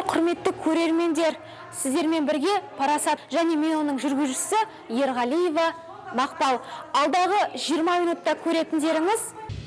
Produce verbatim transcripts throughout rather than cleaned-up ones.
Құрметті көрермендер, сіздермен бірге Парасат және мен оның жүргізушісі Ерғалиева Мақпал. Алдағы жиырма минутта көретіндеріңіз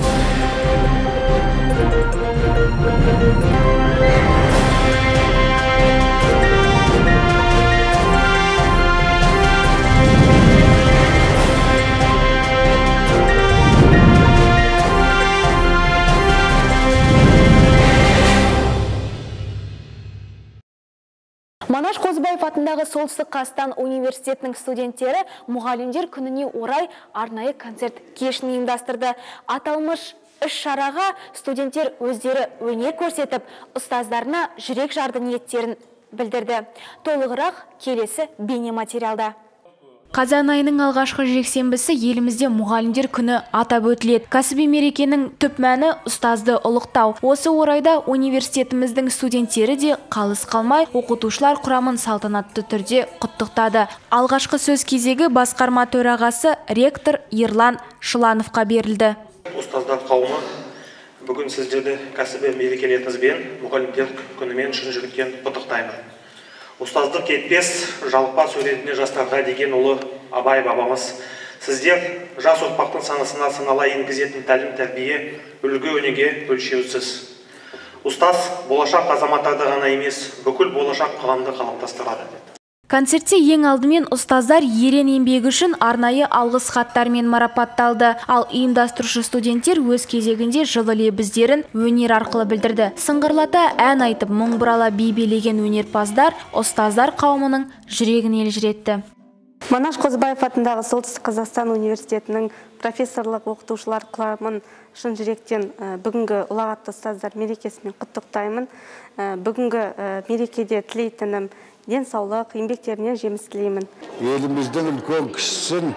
Манаш Қозыбаев атындағы Солтүстік Қазақстан университетінің студенттері мұғалімдер күніне орай арнайы концерт кешін ұйымдастырды. Аталмыш іс-шараға студенттер өздері өнер көрсетіп, ұстаздарына жүрек жарды ниеттерін білдірді. Толығырақ келесі бейнематериалда. Қазан айының алғашқы жексенбісі елімізде мұғалімдер күні атап өтіледі. Кәсіби мерекенің түп мәні ұстазды ұлықтау. Осы орайда университетіміздің студенттері де қалыс қалмай оқытушылар құрамын салтанатты түрде құттықтады. Алғашқы сөз кезегі басқарма төрағасы ректор Ерлан Шылановқа берілді. Ұстаздар қауымы, бүгін сіздерді кәсіби мерекелеріңізбен мұғалімдер күнімен шын жүректен құттықтаймын. Ұстаздық кетпес, жалықпас өретіне жастарға деген ұлы Абай бабамыз. Сіздер жас ұрпақтың санасына сынала енгізетін тәлім тәрбие, үлгі өнеге өлшеусіз. Ұстаз болашақ азаматтарды ғана емес, бүкіл болашақ қоғамды қалыптастырады. Концертте ең алдымен ұстаздар ерен еңбегі үшін арнайы алғыс хаттармен марапатталды. Ал ұйымдастырушы студенттер өз кезегінде жылы лебіздерін өнер арқылы білдірді. Сыңғырлата ән айтып, мұң бұрала би билеген өнерпаздар ұстаздар қауымының жүрегін елжіретті. Манаш Қозыбаев атындағы Солтүстік Қазақстан университетінің профессорлық оқытушылар құрамын шын жүректен бүгінгі ұлағатты ұстаздар мерекесімен құттықтаймын. Бүгінгі мерекеде тілейтінім денсаулық, еңбектеріне жеміс тілеймін. Еліміздің үлкен кішісін,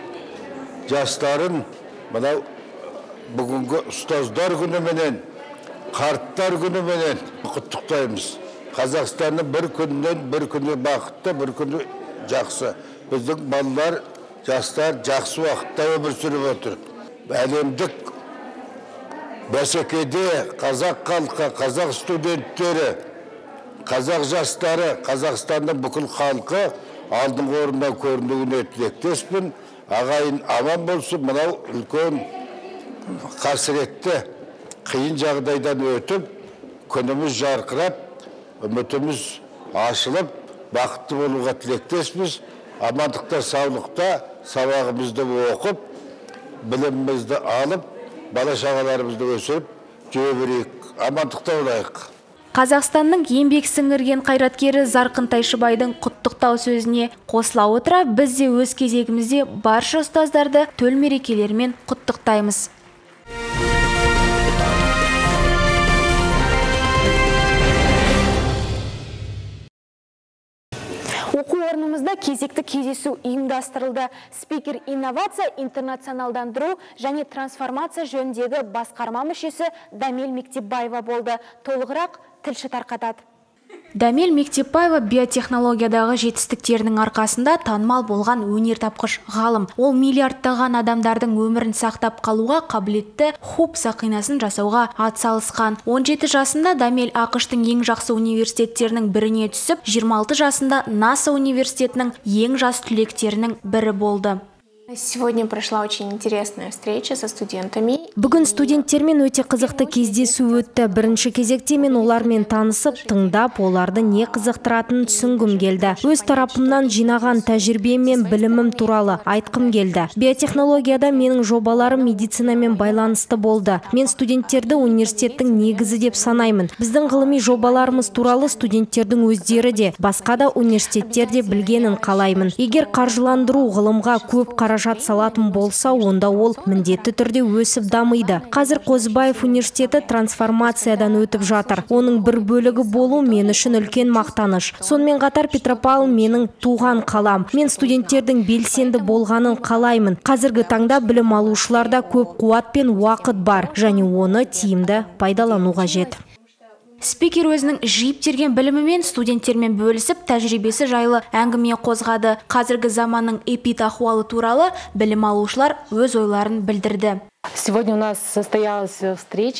жастарын мынау бүгінгі ұстаздар күніменен, қарттар күніменен құттықтаймыз. Қазақстанның бір күннен бір күні бақытты, бір күні жақсы. Біздің балалар, жастар жақсы уақытта өмір сүріп отыр. Әлемдік бәсекеде қазақ халқы, қазақ студенттері, қазақ жастары, Қазақстанның бүкіл халқы алдыңғы орыннан көрінуіне тілектеспін. Ағайын аман болсын, мынау үлкен қасіретті қиын жағдайдан өтіп, күніміз жарқырап, үмітіміз ашылып, бақытты болуға тілектеспіз. Амандықта, саулықта сабағымызды оқып, білімімізді алып, бала шағаларымызды өсіріп жүре берейік. Амандықта болайық. Қазақстанның еңбек сіңірген қайраткері Зарқын Тайшыбайдың құттықтау сөзіне қосыла отыра, біз де өз кезегімізде барша ұстаздарды төл мерекелерімен құттықтаймыз. Оқу орнымызда кезекті кездесу ұйымдастырылды. Спикер инновация, интернационалдандыру және трансформация жөніндегі басқарма мүшесі Дамел Мектепбаева болды. Толығырақ тілші тарқатады. Дамел Мектепбаева биотехнологиядағы жетістіктерінің арқасында танымал болған өнертапқыш ғалым. Ол миллиардтаған адамдардың өмірін сақтап қалуға қабілетті хуп сақинасын жасауға атсалысқан. он жеті жасында Дамел ақш-тың ең жақсы университеттерінің біріне түсіп, жиырма алты жасында НАСА университетінің ең жас түлектерінің бірі болды. Сегодня прошла очень интересная встреча со студентами. Бүгін студенттермен өте қызықты кездесу өтті. Бірінші кезекте мен олармен танысып, тыңдап, оларды не қызықтыратынын түсінгім келді. Өз тарапымнан жинаған тәжірибем мен білімім туралы айтқым келді. Биотехнологияда менің жобаларым медицинамен байланысты болды. Мен студенттерді университеттің негізі деп санаймын. Біздің ғылыми жобаларымыз туралы студенттердің өздері де, басқа да университеттерде білгенін қалаймын. Егер қаржыландыру ғылымға көп қаражат салатын болса, онда ол міндетті түрде өсіп дамиды. Қазір Қозыбаев университеті трансформациядан өтіп жатыр. Оның бір бөлігі болу мен үшін үлкен мақтаныш. Сонымен қатар Петропавл менің туған қалам. Мен студенттердің белсенді болғанын қалаймын. Қазіргі таңда білім алушыларда көп қуат пен уақыт бар, және оны тиімді пайдалану қажет. Спикер өзінің жиіптерген білімімен студенттермен бөлісіп, тәжірибесі жайлы әңгіме қозғады. Қазіргі заманның эпид-ахуалы туралы білім алушылар өз ойларын білдірді. Сегодня у нас состоялась встреча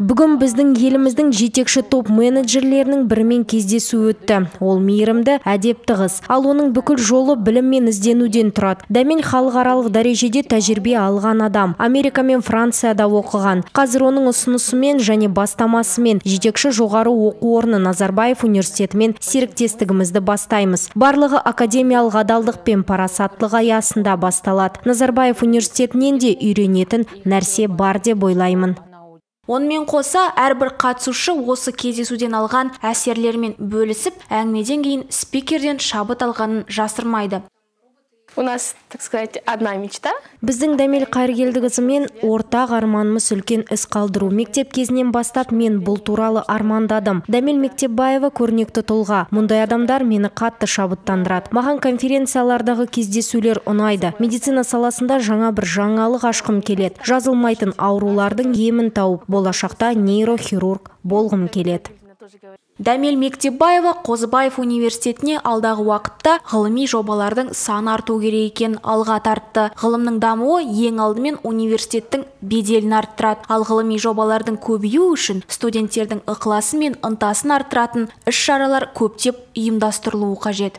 Бүгін біздің еліміздің жетекші топ менеджерлерінің бірімен кездесу өтті. Ол мейірімді, әдепті қыз. Ал оның бүкіл жолы білім мен ізденуден тұрады. Дәмел халықаралық дәрежеде тәжірибе алған адам. Америка мен Францияда оқыған. Қазір оның ұсынысымен және бастамасымен жетекші жоғары оқу орны Назарбаев университетімен серіктестігімізді бастаймыз. Барлығы академиялық адалдық пен парасаттылық аясында басталады. Назарбаев университетінен де үйренетін нәрсе бар деп ойлаймын. Онымен қоса, әрбір қатысушы осы кездесуден алған әсерлермен бөлісіп, әңгімеден кейін спикерден шабыт алғанын жасырмайды. У нас, так сказать, одна мечта. Біздің Дәмел Қайыргелдіқызымен ортақ арманымыз үлкен із қалдыру. Мектеп кезінен бастап мен бұл туралы армандадым. Дәмел Мектепбаева көрнекті тұлға. Мұндай адамдар мені қатты шабыттандырады. Маған конференциялардағы кездесулер ұнайды. Медицина саласында жаңа бір жаңалық ашқым келеді. Жазылмайтын аурулардың емін тауып, болашақта нейрохирург болғым келеді. Дәмел Мектепбаева Қозыбаев университетіне алдағы уақытта ғылыми жобалардың саны арту керек екенін алға тартты. Ғылымның дамуы ең алдымен университеттің беделін арттырады. Ал ғылыми жобалардың көбеюі үшін студенттердің ықыласы мен ынтасын арттыратын іс-шаралар көптеп ұйымдастырылуы қажет.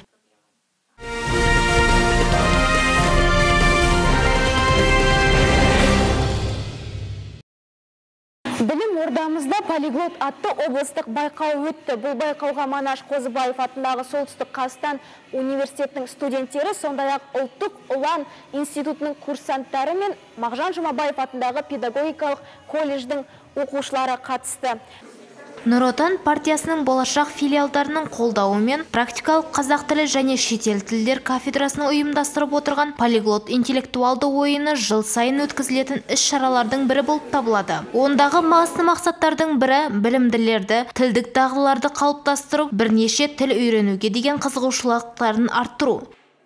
Білім ордамызда полиглот атты облыстық байқау өтті. Бұл байқауға Манаш Қозыбаев атындағы Солтүстік Қазақстан университетінің студенттері, сондай-ақ ұлттық ұлан институтының курсанттары мен Мағжан Жұмабаев атындағы педагогикалық колледждің оқушылары қатысты. Нұр Отан партиясының болашақ филиалдарының қолдауымен практикалық қазақ тілі және шетел тілдер кафедрасының ұйымдастырып отырған полиглот интеллектуалды ойыны жыл сайын өткізілетін іс-шаралардың бірі болып табылады. Ондағы басты мақсаттардың бірі білімділерді, тілдік дағдыларды қалыптастыру, бірнеше тіл үйренуге деген қызығушылықтарын арттыру.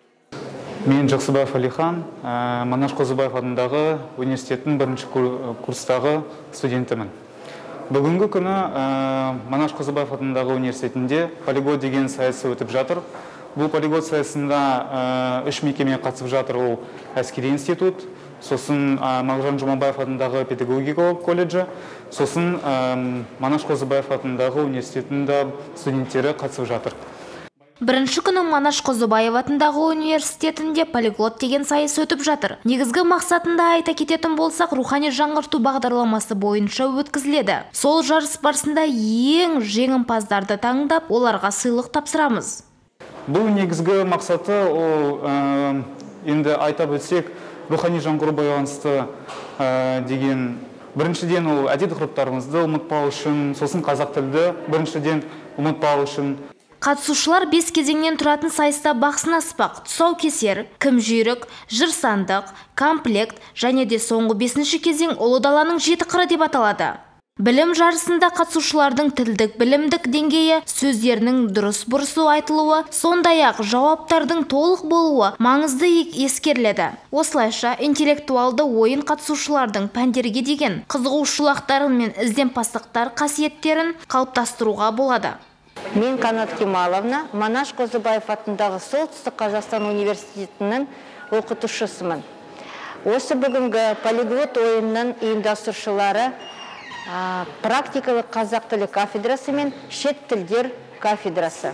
Мен Жақсыбаев Алихан, Манаш Қозыбаев атындағы университеттің бірінші курстағы студентімін. Бүгінгі күні Манаш Қозыбаев атындағы университетінде полиглот деген сайысы өтіп жатыр. Бұл полиглот сайысында үш мекеме қатысып жатыр. Ол әскери институт, сосын Мағжан Жұмабаев атындағы педагогикалық колледжі, сосын Манаш Қозыбаев атындағы университетінде студенттері қатысып жатыр. Бірінші күні Манаш Қозыбаев атындағы университетінде полиглот деген сайыс өтіп жатыр. Негізгі мақсатында айта кететін болсақ, рухани жаңғырту бағдарламасы бойынша өткізіледі. Сол жарыс барысында ең жеңімпаздарды таңдап, оларға сыйлық тапсырамыз. Бұл негізгі мақсаты, ол енді айта өтсек, рухани жаңғыру байланысты деген біріншіден ол әдет-ғұрыптарымызды ұмытпау үшін, сосын қазақ тілді біріншіден ұмытпау үшін. Қатысушылар бес кезеңнен тұратын сайыста бақ сынаспақ. Тұсаукесер, кім жүйрік, жыр сандық, комплект және де соңғы бесінші кезең ұлы даланың жеті қыры деп аталады. Білім жарысында қатысушылардың тілдік білімдік деңгейі, сөздерінің дұрыс бұрысы айтылуы, сондай-ақ жауаптардың толық болуы маңызды ескеріледі. Осылайша интеллектуалды ойын қатысушылардың пәндерге деген қызығушылықтары мен ізденпаздықтар қасиеттерін қалыптастыруға болады. Мен Қанат Кемаловна, Манаш Қозыбаев атындағы Солтүстік Қазақстан университетінің оқытушысымын. Осы бүгінгі полиглот ойынның ұйымдастырушылары практикалық қазақ тілі кафедрасы мен шет тілдер кафедрасы.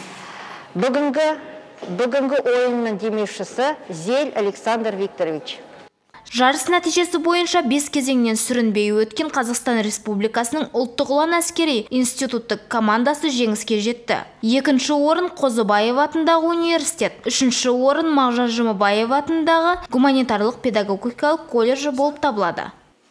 Бүгінгі, бүгінгі ойынның демеушісі Зель Александр Викторович. Жарыс нәтижесі бойынша бес кезеңнен сүрінбей өткен Қазақстан Республикасының ұлттық ұлан әскери институттық командасы жеңіске жетті. Екінші орын Қозыбаев атындағы университет, үшінші орын Мағжан Жұмабаев атындағы гуманитарлық педагогикалық колледжі болып табылады.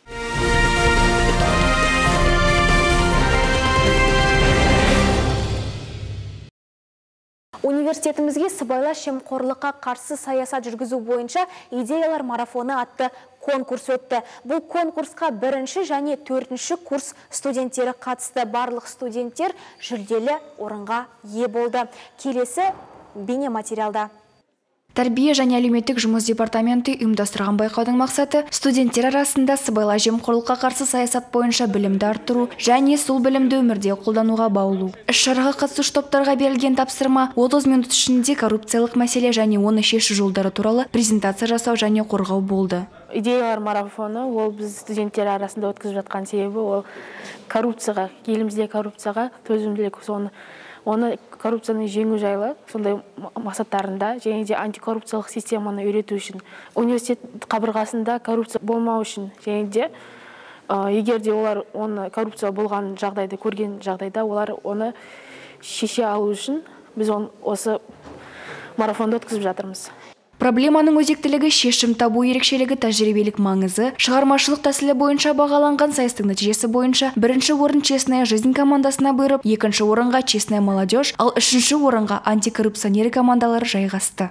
Университетімізге сыбайлас жемқорлыққа қарсы саясат жүргізу бойынша идеялар марафоны атты конкурс өтті. Бұл конкурсқа бірінші және төртінші курс студенттері қатысты. Барлық студенттер жүлделі орынға ие болды. Келесі бейне материалда. Тәрбие және әлеуметтік жұмыс департаменті ұйымдастырған байқаудың мақсаты студенттер арасында сыбайлас жемқорлыққа қарсы саясат бойынша білімді арттыру және сол білімді өмірде қолдануға баулу. Іс-шараға қатысушы топтарға берілген тапсырма отыз минут ішінде коррупциялық мәселе және оны шешу жолдары туралы презентация жасау және қорғау болды. Идеялар марафоны ол біз студенттер арасында өткізіп жатқан себебі ол коррупцияға, елімізде коррупцияға төзімділік, соны оны коррупцияны жеңу жайлы сондай мақсаттарында және де антикоррупциялық системаны үйрету үшін, университет қабырғасында коррупция болмау үшін және де егер де олар оны коррупция болған жағдайды көрген жағдайда олар оны шеше алу үшін біз осы марафонды өткізіп жатырмыз. Проблеманың өзектілігі, шешім табу ерекшелігі, тәжірибелік маңызы, шығармашылық тәсілі бойынша бағаланған сайыстың нәтижесі бойынша бірінші орын «Честная жизнь» командасына бұйырып, екінші орынға «Честная молодежь», ал үшінші орынға антикоррупционер командалары жайғасты.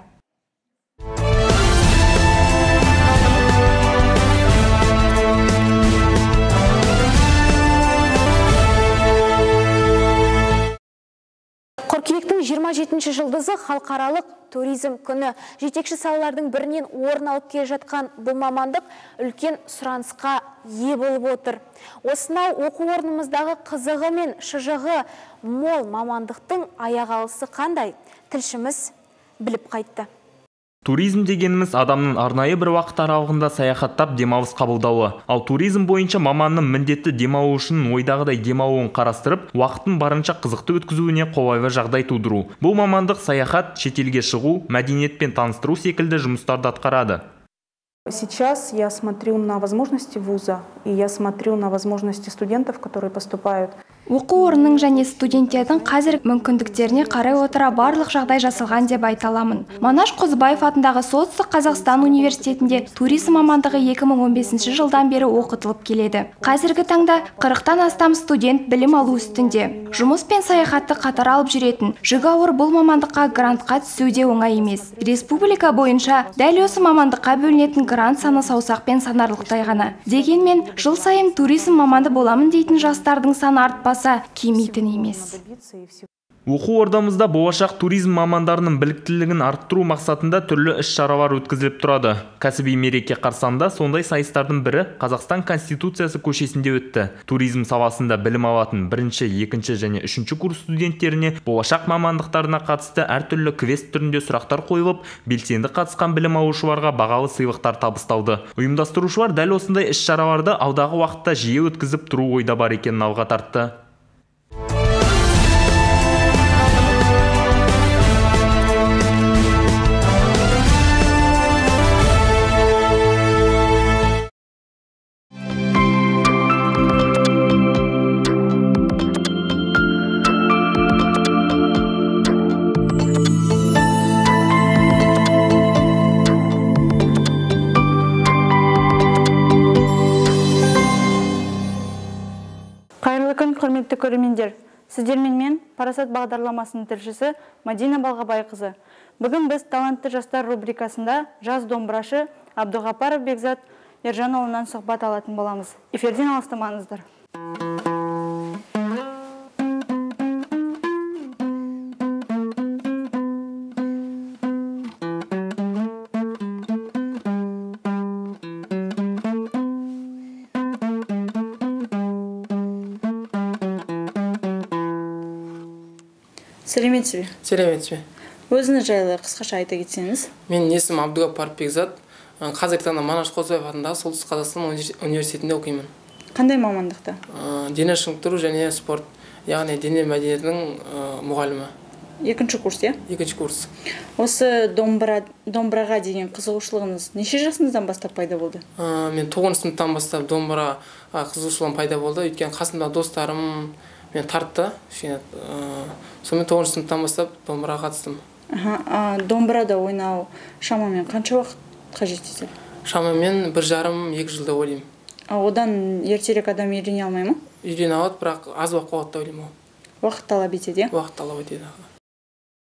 Қыркүйектің жиырма жетінші жылдызы халықаралық туризм күні. Жетекші салалардың бірінен орын алып келе жатқан бұл мамандық үлкен сұранысқа ие болып отыр. Осынау оқу орнымыздағы қызығы мен шыжығы мол мамандықтың аяқ алысы қандай? Тілшіміз біліп қайтты. Туризм дегеніміз адамның арнайы бір уақыт аралығында саяхаттап демалыс қабылдауы. Ал туризм бойынша маманның міндетті демалу үшін ойдағыдай демалуын қарастырып, уақытын барынша қызықты өткізуіне қолайлы жағдай тудыру. Бұл мамандық саяхат, шетелге шығу, мәдениетпен таныстыру секілді жұмыстарды атқарады. Сейчас я смотрю на возможности вуза, и я смотрю на возможности студентов, которые поступают. Оқу орнының және студенттердің қазір мүмкіндіктеріне қарай отыра барлық жағдай жасалған деп айта аламын. Манаш Қозыбаев атындағы Солтүстік Қазақстан университетінде туризм мамандығы екі мың он бесінші жылдан бері оқытылып келеді. Қазіргі таңда қырықтан астам студент білім алу үстінде. Жұмыс пен саяхатты қатар алып жүретін жүгі ауыр бұл мамандыққа грантқа түсуде оңай емес. Республика бойынша дәл осы мамандыққа бөлінетін грант саны саусақпен санарлықтай ғана. Дегенмен жыл сайын туризм маманды боламын дейтін жастардың саны артпас кемейтін емес. Оқу ордамызда болашақ туризм мамандарының біліктілігін арттыру мақсатында түрлі іс-шаралар өткізіліп тұрады. Кәсіби мереке қарсаңында сондай сайыстардың бірі Қазақстан Конституциясы көшесінде өтті. Туризм саласында білім алатын бірінші, екінші және үшінші курс студенттеріне болашақ мамандықтарына қатысты әртүрлі квест түрінде сұрақтар қойылып, белсенді қатысқан білім алушыларға бағалы сыйлықтар табысталды. Ұйымдастырушылар дәл осындай іс-шараларды алдағы уақытта жиі өткізіп тұру ойда бар екенін алға тартты. Құрметті көрермендер, сіздермен мен Парасат бағдарламасының тілшісі Мадина Балғабайқызы. Бүгін біз талантты жастар рубрикасында жас домбырашы Абдуғапаров Бекзат Ержанұлынан сұхбат алатын боламыз. Эфирден алыстамаңыздар. Сәлеметсіз бе? Сәлеметсіз бе? Өзіңіз жайлы қысқаша айта кетсеңіз. Менің есімім Абдуғапаров Бекзат. Қазіргі таңда Манаш Қозыбаев атындағы Солтүстік Қазақстан университетінде оқимын. Қандай мамандықта? Дене шынықтыру және спорт, яғни дене мәдениетінің мұғалімі. Екінші курс, иә? Екінші курс. Осы домбыраға деген қызығушылығыңыз неше жасыңыздан бастап пайда болды? Мен тоғызыншы сыныптан бастап домбыраға қызығушылығым пайда болды. Өйткені қасымда достарым мен тартты. Сонымен тоғызыншы сыныптан бастап домбыраға қатыстым. Домбырада ойнау шамамен қанша уақыт қажет етеді? Шамамен бір жарым, екі жылда ойлаймын. Одан ертерек адам үйрене алмай ма? Үйрене алады, бірақ аз уақыт ойлаймын. Уақыт талап етеді, иә? Уақыт талап етеді.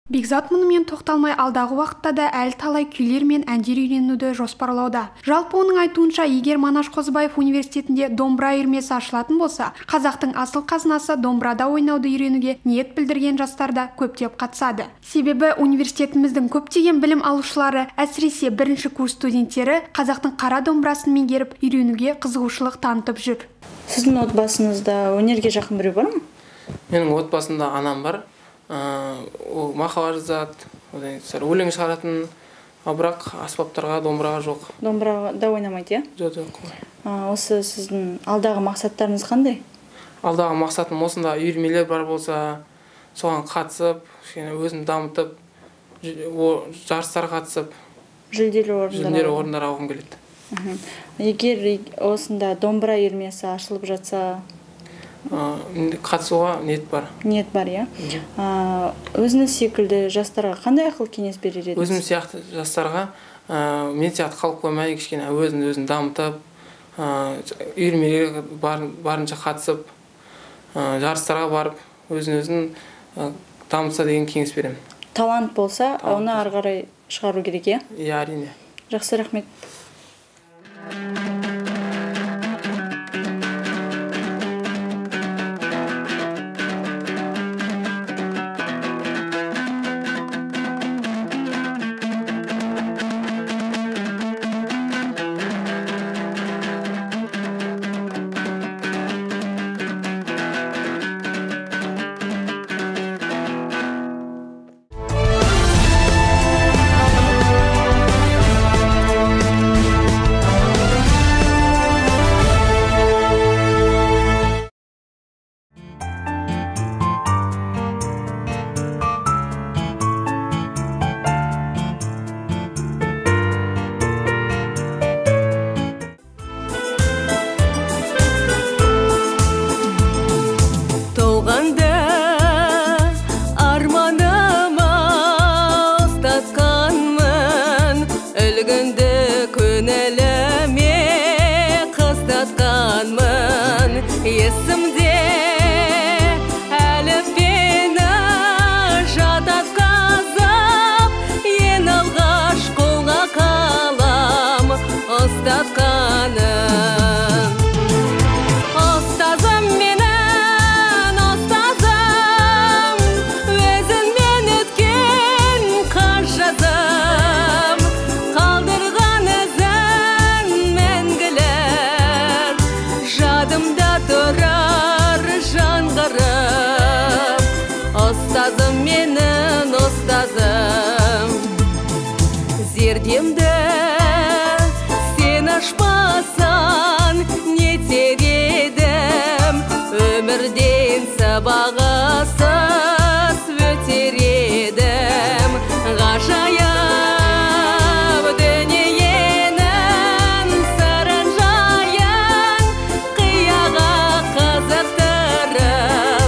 Бекзат мұнымен тоқталмай алдағы уақытта да әлі талай күйлер мен әндер үйренуді жоспарлауда. Жалпы оның айтуынша, егер Манаш Қозыбаев университетінде домбыра үйірмесі ашылатын болса, қазақтың асыл қазынасы домбырада ойнауды үйренуге ниет білдірген жастар да көптеп қатысады. Себебі университетіміздің көптеген білім алушылары, әсіресе бірінші курс студенттері қазақтың қара домбырасын меңгеріп үйренуге қызығушылық танытып жүр. Сіздің отбасыңызда өнерге жақын біреу бар ма? Менің отбасымда анам бар. Ол мақала жазады, өлең шығаратын, бірақ аспаптарға, домбыраға жоқ. Домбырада ойнамайды, иә? Жоқ, жоқ. Осы сіздің алдағы мақсаттарыңыз қандай? Алдағы мақсатым осында үйірмелер бар болса, соған қатысып, өзімді дамытып, жарыстарға қатысып, жүлделі орындар алғым келеді. Егер осында домбыра үйірмесі ашылып жатса, қатысуға ниет бар. Ниет бар, иә? Өзіңіз секілді жастарға қандай ақыл кеңес берер едіңіз? Өзім сияқты жастарға мен сияқты қалып қоймай, кішкене өзін өзін дамытып, үйірмелерге барынша қатысып, жарыстарға барып, өзін өзін дамытса деген кеңес беремін. Талант болса, оны ары қарай шығару керек, иә? Иә, әрине. Жақсы, рахмет. Есімде әліппені жататқызып, ең алғаш қолға қалам ұстатқаным. Ұстазым менің, ұстазым, өзіңмен өткен қаш жазым, қалдырған ізін мәңгілік жадымда тұрар жаңғырып. Ұстазым менің, ұстазым, зердемді сен ашпасан нетер едім, өмірден сабағысыз өтер едім. Ғажайып дүниенің сырын жайын қияға қызықтырып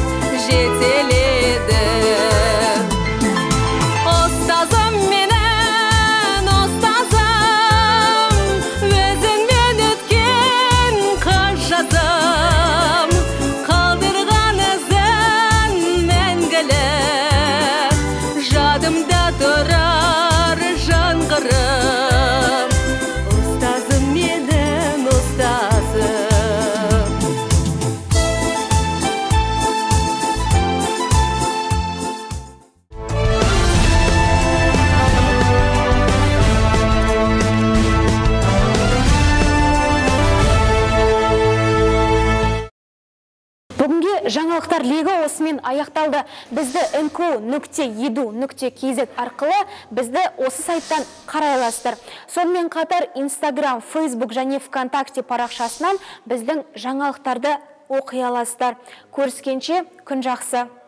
жетеледім. Ұстазым менің, ұстазым, өзіңмен өткен қаш жазым, қалдырған ізін мәңгілік жадымда тұрар жаңғырып. Ұстазым менің, ұстазым. Бүгінге жаңалықтар легі осымен аяқталды. Бізді эн ка о нүкте е ду нүкте кз арқылы бізді осы сайттан қарай аласыздар. Сонымен қатар Инстаграм, Фейсбук және ВКонтакте парақшасынан біздің жаңалықтарды оқи аласыздар. Көріскенше күн жақсы.